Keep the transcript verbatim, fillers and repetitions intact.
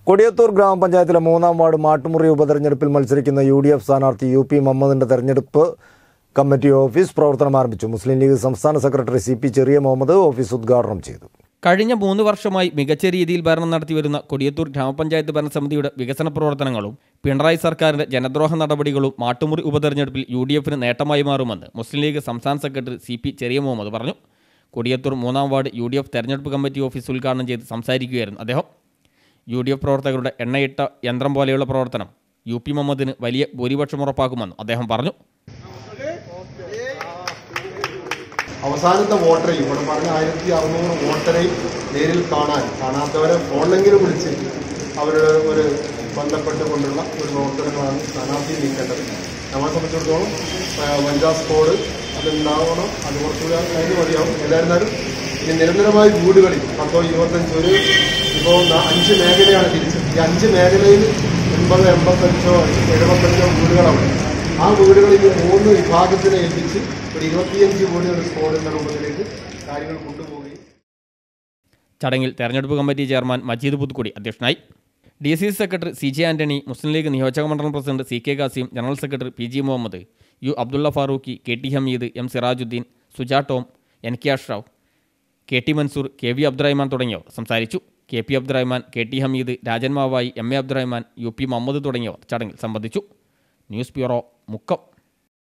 കൊടിയത്തൂർ ഗ്രാമപഞ്ചായത്തിലെ മൂന്നാം വാർഡ് മാട്ടുമുറി ഉപതെരഞ്ഞെടുപ്പിൽ മത്സരിക്കുന്ന യു ഡി എഫ് സ്ഥാനാർത്ഥി യു പി മുഹമ്മദിന്റെ തെരഞ്ഞെടുപ്പ് കമ്മിറ്റി ഓഫീസ് പ്രവർത്തനം ആരംഭിച്ചു. മുസ്ലിം ലീഗ് സംസ്ഥാന secretary C P Cheriya Muhammad office ഉദ്ഘാടനം ചെയ്തു. കഴിഞ്ഞ മൂന്ന് വർഷമായി മികച്ച രീതിയിൽ ഭരണം നടത്തിവരുന്ന കൊടിയത്തൂർ ഗ്രാമപഞ്ചായത്ത് ഭരണസമിതിയുടെ വികസന പ്രവർത്തനങ്ങളും പിണറായി സർക്കാരിന്റെ ജനദ്രോഹ നടപടികളും മാട്ടുമുറി ഉപതെരഞ്ഞെടുപ്പിൽ യു ഡി എഫിന് നേട്ടമായി മാറുമെന്ന് മുസ്ലിം ലീഗ് സംസ്ഥാന secretary C P Cheriya Muhammad പറഞ്ഞു. കൊടിയത്തൂർ മൂന്നാം വാർഡ് യു ഡി എഫ് തെരഞ്ഞെടുപ്പ് കമ്മിറ്റി ഓഫീസ് ഉദ്ഘാടനം ചെയ്ത് സംസാരിക്കുകയായിരുന്നു അദ്ദേഹം. യു ഡി എഫ് പ്രവർത്തകരുടെ എണ്ണയിട്ട യന്ത്രം പോലെയുള്ള പ്രവർത്തനം യു പി മുഹമ്മദിന് വലിയ ഭൂരിപക്ഷം ഉറപ്പാക്കുമെന്ന് അദ്ദേഹം പറഞ്ഞു. അവസാനത്തെ വോട്ടറെ ഇവിടെ പറഞ്ഞ ആയിരത്തി അറുന്നൂറ് വോട്ടറെ നേരിൽ കാണാൻ കാണാത്തവരെ ഫോണിലെങ്കിലും വിളിച്ച് അവരുടെ ഒരു ബന്ധപ്പെട്ടുകൊണ്ടുള്ള ഒരു പ്രവർത്തനങ്ങളാണ് സ്ഥാനാർത്ഥി നീക്കേണ്ടത്. നമ്മളെ സംബന്ധിച്ചിടത്തോളം വനിതാ സ്കോഡ് അതുണ്ടാവണം, അത് കുറച്ചുകൂടി കഴിഞ്ഞ് മതിയാവും. ഏതായിരുന്നാലും ഇനി നിരന്തരമായി വീടുകളിൽ പത്തോ ഇരുപത്തഞ്ച് ഒരു ഇപ്പോൾ അഞ്ച് മേഖലയാണ് തിരിച്ചത്. ഈ അഞ്ച് മേഖലയിൽ എൺപത് എൺപത്തഞ്ചോ എഴുപത്തഞ്ചോ വീടുകളാണ്. ആ വീടുകളിൽ മൂന്ന് വിഭാഗത്തിനെ ഏൽപ്പിച്ച് ഒരു ഇരുപത്തിയഞ്ച് വീടുകൾ സ്കോഡ് എന്ന രൂപത്തിലേക്ക് കാര്യങ്ങൾ കൊണ്ടുപോവുകയും. ചടങ്ങിൽ തെരഞ്ഞെടുപ്പ് കമ്മിറ്റി ചെയർമാൻ മജീദ് പുതുക്കുടി അധ്യക്ഷനായി. D C C secretary C J Antony, Muslim League നിയോജക മണ്ഡലം president C K Kasim, general secretary P G Muhammad, U Abdulla Farooqui, K T Hameed, M Sirajuddin, Suja Tom, N K Ashraf, K T Mansoor, K V Abdurahman തുടങ്ങിയവർ സംസാരിച്ചു. K P Abdurahman, K T Hameed, Rajan Mavayi, M A Abdurahman, U P Muhammad തുടങ്ങിയവർ ചടങ്ങിൽ സംബന്ധിച്ചു. News bureau, Mukkam.